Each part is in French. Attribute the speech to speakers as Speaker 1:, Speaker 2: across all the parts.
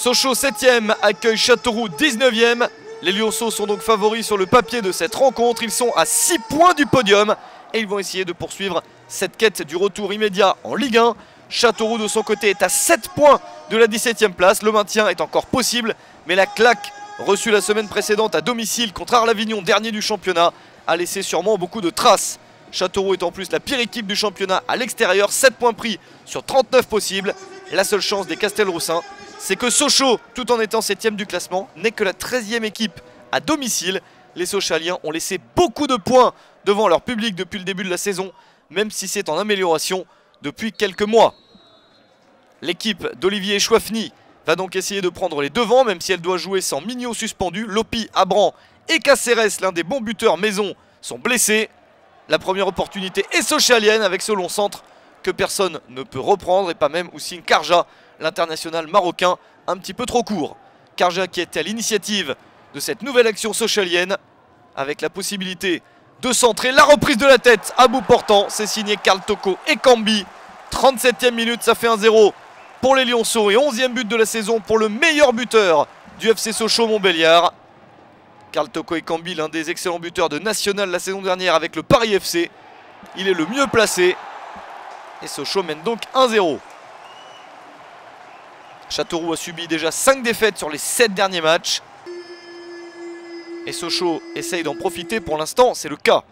Speaker 1: Sochaux 7e accueille Châteauroux 19e. Les Lionceaux sont donc favoris sur le papier de cette rencontre. Ils sont à 6 points du podium et ils vont essayer de poursuivre cette quête du retour immédiat en Ligue 1. Châteauroux de son côté est à 7 points de la 17e place. Le maintien est encore possible, mais la claque reçue la semaine précédente à domicile contre Arles-Avignon, dernier du championnat, a laissé sûrement beaucoup de traces. Châteauroux est en plus la pire équipe du championnat à l'extérieur, 7 points pris sur 39 possibles. La seule chance des Castelroussins, c'est que Sochaux, tout en étant 7e du classement, n'est que la 13e équipe à domicile. Les Sochaliens ont laissé beaucoup de points devant leur public depuis le début de la saison, même si c'est en amélioration depuis quelques mois. L'équipe d'Olivier Chouafny va donc essayer de prendre les devants, même si elle doit jouer sans Mignot suspendu. Lopi, Abran et Caceres, l'un des bons buteurs maison, sont blessés. La première opportunité est sochalienne avec ce long centre que personne ne peut reprendre, et pas même Houssine Karja, l'international marocain, un petit peu trop court. Karja qui était à l'initiative de cette nouvelle action sochalienne, avec la possibilité de centrer. La reprise de la tête à bout portant, c'est signé Karl Toko et Cambi. 37e minute, ça fait 1-0 pour les Lionceaux et 11e but de la saison pour le meilleur buteur du FC Sochaux-Montbéliard. Karl Toko et Cambi, l'un des excellents buteurs de National la saison dernière avec le Paris FC. Il est le mieux placé. Et Sochaux mène donc 1-0. Châteauroux a subi déjà 5 défaites sur les 7 derniers matchs. Et Sochaux essaye d'en profiter pour l'instant, c'est le cas.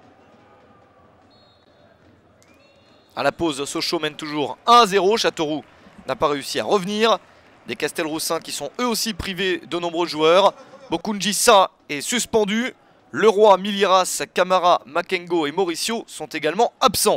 Speaker 1: À la pause, Sochaux mène toujours 1-0. Châteauroux n'a pas réussi à revenir. Des Castelroussins qui sont eux aussi privés de nombreux joueurs. Bokunji Sa est suspendu. Leroy, Miliras, Camara, Makengo et Mauricio sont également absents.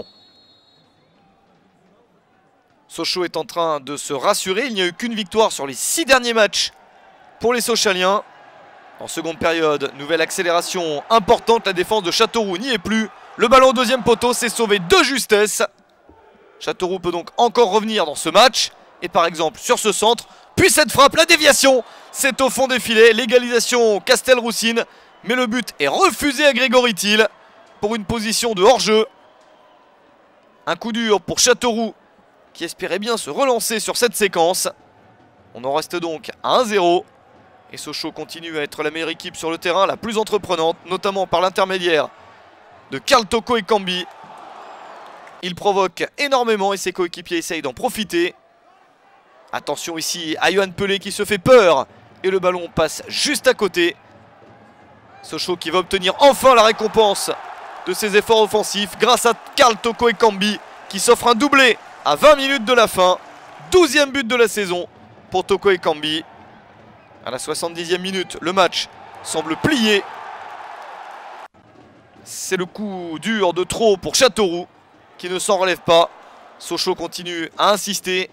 Speaker 1: Sochaux est en train de se rassurer. Il n'y a eu qu'une victoire sur les 6 derniers matchs pour les Sochaliens. En seconde période, nouvelle accélération importante. La défense de Châteauroux n'y est plus. Le ballon au deuxième poteau s'est sauvé de justesse. Châteauroux peut donc encore revenir dans ce match. Et par exemple sur ce centre, puis cette frappe, la déviation, c'est au fond des filets. L'égalisation Castelroussine, mais le but est refusé à Grégory Thiel pour une position de hors-jeu. Un coup dur pour Châteauroux qui espérait bien se relancer sur cette séquence. On en reste donc à 1-0. Et Sochaux continue à être la meilleure équipe sur le terrain, la plus entreprenante, notamment par l'intermédiaire de Karl Toko et Cambi. Il provoque énormément et ses coéquipiers essayent d'en profiter. Attention ici à Yohan Pelé qui se fait peur. Et le ballon passe juste à côté. Sochaux qui va obtenir enfin la récompense de ses efforts offensifs grâce à Karl Toko et Cambi qui s'offre un doublé à 20 minutes de la fin. 12e but de la saison pour Toko et Cambi. À la 70e minute, le match semble plié. C'est le coup dur de trop pour Châteauroux qui ne s'en relève pas. Sochaux continue à insister.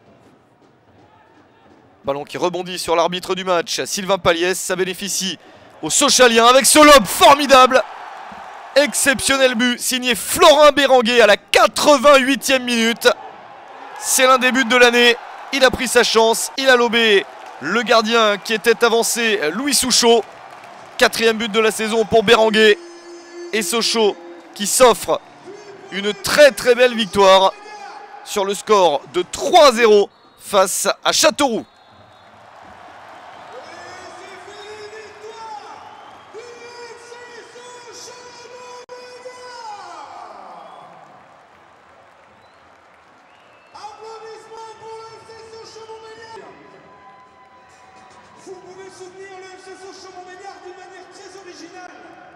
Speaker 1: Ballon qui rebondit sur l'arbitre du match, Sylvain Paliès. Ça bénéficie aux Sochaliens avec ce lob formidable. Exceptionnel but signé Florin Béranguet à la 88e minute. C'est l'un des buts de l'année. Il a pris sa chance, il a lobé le gardien qui était avancé, Louis Souchot. 4e but de la saison pour Béranguet. Et Sochaux qui s'offre une très très belle victoire sur le score de 3-0 face à Châteauroux.
Speaker 2: Vous pouvez soutenir le FC Sochaux-Montbéliard d'une manière très originale.